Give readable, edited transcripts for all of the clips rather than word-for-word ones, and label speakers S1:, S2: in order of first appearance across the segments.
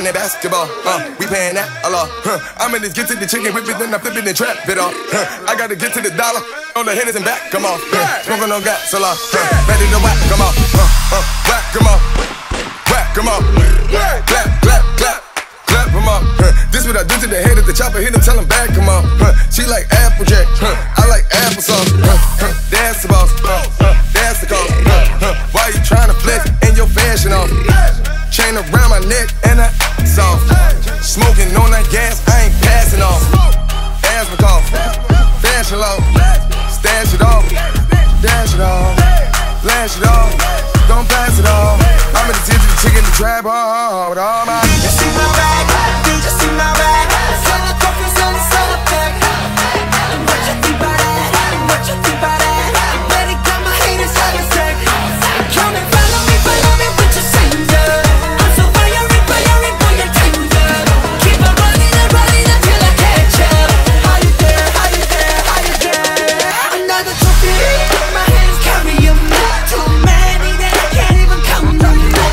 S1: that basketball. We paying that a lot. I'm in this get to the chicken whip it, then I flip it and trap it off. I gotta get to the dollar on the hitters and back, come on. Smoking on gas a lot. Ready to whack, come on. Whack, come on. Whack, come on. Clap, clap, clap. Clap him up. This what I do to the head of the chopper. Hit him, tell him back, come on. She like Applejack. I like applesauce. That's the boss. That's the cost. Why you trying to flex and your fashion off? Chain around my neck and I soft. Smoking on that gas, I ain't passing off. Asthma cough. Fashion low. Stash it off. Dash it off. Flash it off. Don't pass it off. I'm in the tip of the chicken to trap hard with all my.
S2: You see my bag, you just see my bag. Sell the coffee, sell the pack. What you think about that? What you think about that? You better got my haters out of sight. Come and follow me with your singer. I'm so fiery, fiery, boy, you're tender. Keep on running until I catch up. How you there, how you there, how you there? Another trophy, my hands carry them. Too many that I can't even count them.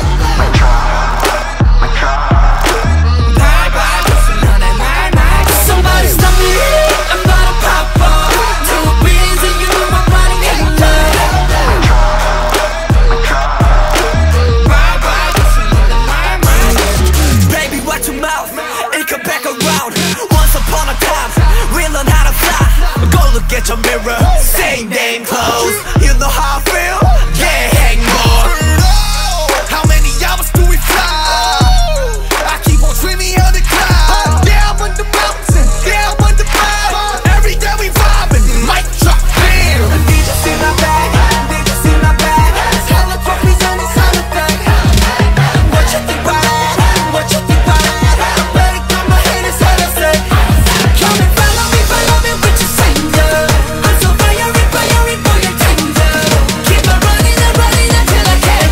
S2: Somebody stop me, I'm not a pop-up. Too busy, you know my body ain't love. Baby, watch your mouth, it come back around. Once upon a time, we learn how to fly. Go look at your mirror, same damn clothes. You know how I feel? Yeah, hang more. How many hours do we fly? I keep on dreaming of the cloud. Down on the mountain, down on the cloud. Every day we vibing, mic drop, bam. Did you see my bag? Did you see my bag? Hella trophies and it's hella thing. What you think about that? What you think about that? I better got my haters out of sight. Come and follow me with your singer. I'm so fiery, fiery, boy, you're tender. Keep on running until I catch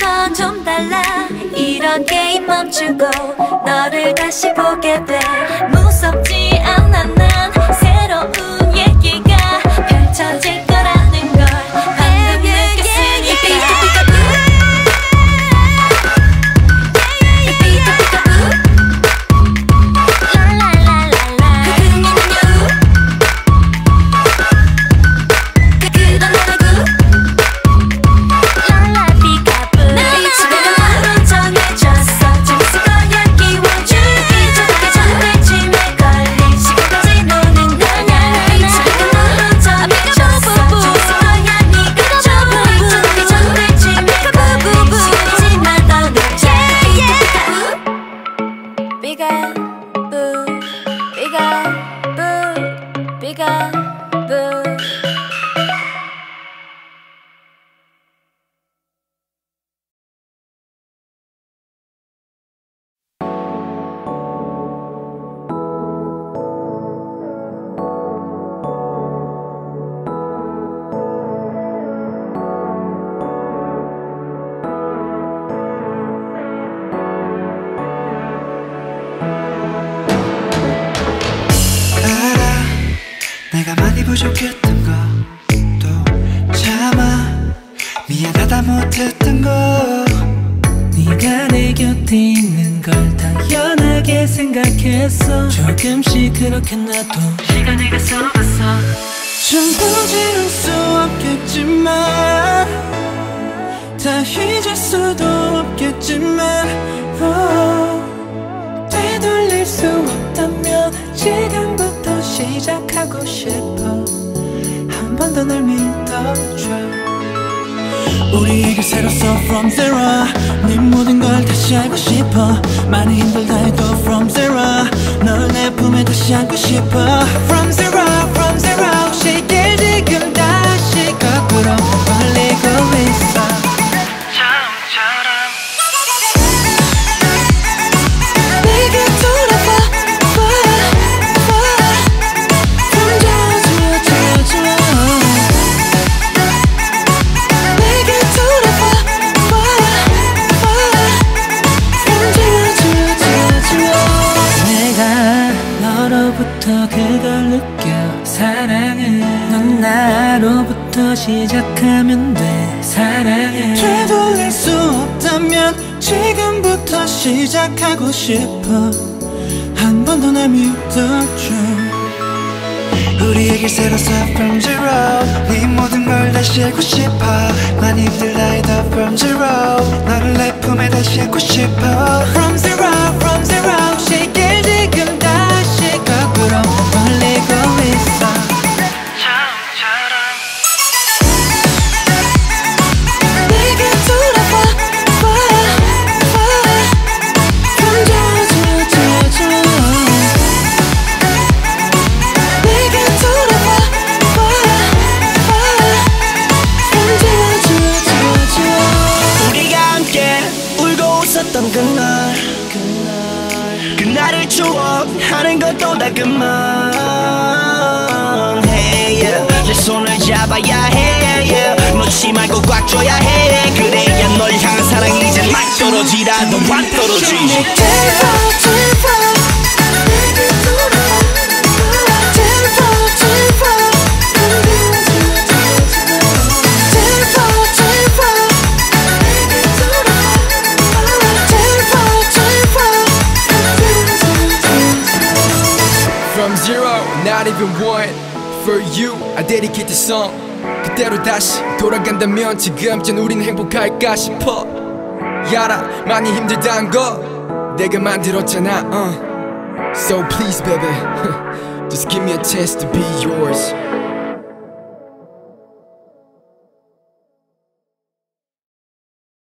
S3: 건 좀 달라. 이런 게임 멈추고 너를 다시 보게 돼. 무섭지 않아 난 새로운 얘기가 펼쳐질 거라는 걸 방금 느꼈으니까.
S4: 내가 많이 부족했던 것도 참아 미안하다 못했던 거. 네가 내 곁에 있는 걸 당연하게 생각했어. 조금씩 그렇게 나도 시간이 갔어. 전부 지울 수 없겠지만 다 잊을 수도 없겠지만 되돌릴 수 없다면 지금부터 시작하고 싶어. 한 번 더 날 믿어줘. 우리에게 새로 써 from zero. 네 모든 걸 다시 알고 싶어. 많이 힘들다 해도 from zero. 널 내 품에 다시 안고 싶어. From zero, from zero. 시계 지금 다시 거꾸로 벌리고 있어. 그걸 느껴. 사랑은 넌 나로부터 시작하면 돼. 사랑은 되돌릴 수 없다면 지금부터 시작하고 싶어. 한 번 더 날 믿어줘. 우리에게 새로 써 from zero. 네 모든 걸 다시 알고 싶어. 많이 힘들다 해도 from zero. 너를 내 품에 다시 안고 싶어. From zero, from zero. 시계 지금 다시 거꾸로 벌리고 있어. 그날을 추억하는 것도 다 그만. Hey, yeah. 내 손을 잡아야 해, yeah. 놓지 말고 꽉 줘야 해. 그래야 널 향한 사랑이 이제 막 떨어지라도 안 떨어지지.
S5: From zero, not even one. For you, I dedicate the song. 그때로 다시 돌아간다면 지금쯤 우린 행복할까 싶어. 야라 많이 힘들단 거 내가 만들었잖아. So please baby, just give me a chance to be yours.